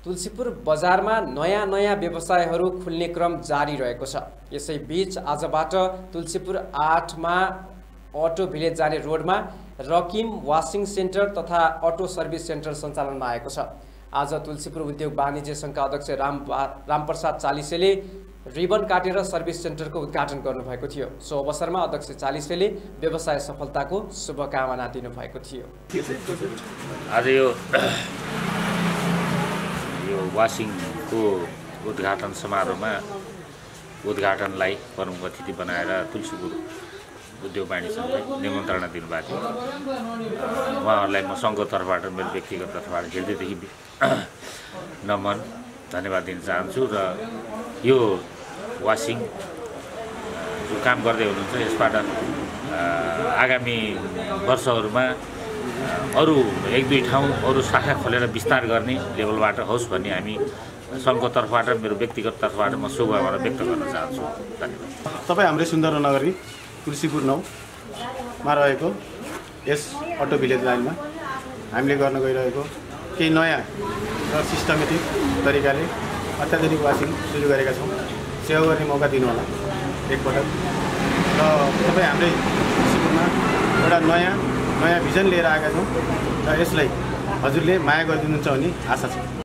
तुलसीपुर बजारमा नयाँ व्यवसायहरू खुल्ने क्रम जारी रहेको छ। यसै बीच आजबाट तुलसीपुर 8 मा अटो भिलेज जाने रोडमा रकिम वाशिङ सेन्टर तथा अटो सर्भिस सेन्टर सञ्चालनमा आएको छ। आज तुलसीपुर उद्योग वाणिज्य संघका अध्यक्ष रामप्रसाद चालिसेले रिबन काटेर सर्भिस सेन्टरको उद्घाटन गर्नुभएको थियो। सो अवसरमा अध्यक्ष चालिसेले व्यवसाय सफलताको शुभकामना दिनुभएको थियो। आज यो वाशिङको उद्घाटन समारोहमा उद्घाटनलाई प्रमुख अतिथि बनाएर तुलसीपुर उद्योग वाणिज्य संघले निमन्त्रणा दिनुभएको थियो। उहाँहरूलाई म सङ्घको तर्फबाट मेरो व्यक्तिगत तर्फबाट हृदयदेखि नमन धन्यवाद दिन चाहन्छु। र यो वाशिङ जो काम गर्दै हुनुहुन्छ यसबाट आगामी वर्षहरूमा अरू 1-2 ठाउँ अरू शाखा खोलेर विस्तार गर्ने लेभलबाट होस् भन्ने हामी सङ्घको तर्फबाट मेरो व्यक्तिगत तर्फबाट म शुभकामना व्यक्त गर्न चाहन्छु। धन्यवाद। तपाईँ हाम्रै सुन्दर नगरी तुलसीपुर 9 मा रहेको यस अटो भिलेज लाइनमा हामीले गर्न गइरहेको केही नयाँ र सिस्टमेटिक तरिकाले अत्याधुनिक वाशिङ सुरु गरेका छौँ। सेवा गर्ने मौका दिनु होला एकपटक। र तपाईँ हाम्रै तुलसीपुरमा एउटा नयाँ भिजन लिएर आएका छौँ र यसलाई हजुरले माया गरिदिनुहुन्छ भन्ने आशा छ।